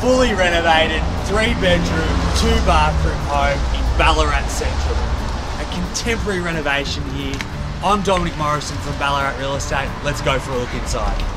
fully renovated 3-bedroom, 2-bathroom home in Ballarat Central. A contemporary renovation here. I'm Dominic Morrison from Ballarat Real Estate. Let's go for a look inside.